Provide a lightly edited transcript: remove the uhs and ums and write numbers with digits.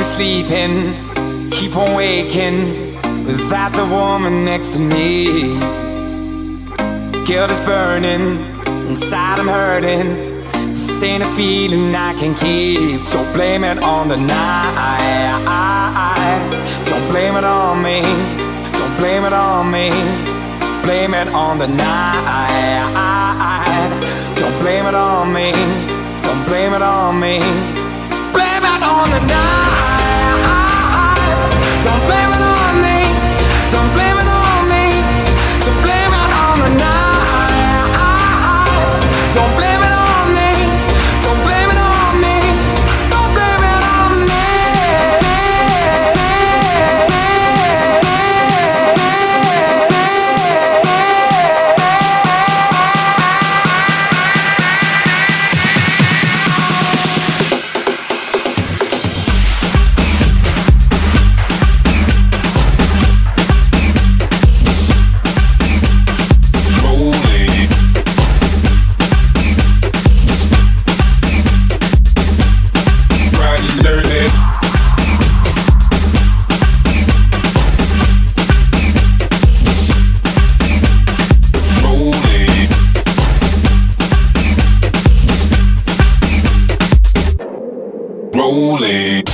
be sleeping, keep on waking without the woman next to me. Guilt is burning, inside I'm hurting. This ain't a feeling I can keep. So blame it on the night. Don't blame it on me. Don't blame it on me. Blame it on the night. Don't blame it on me. Don't blame it on me. Blame it on the night. Don't blame it on me. Don't blame it on me. So blame it on the night. Don't blame it on me. Don't blame it on me. Don't blame it on me. Rolling.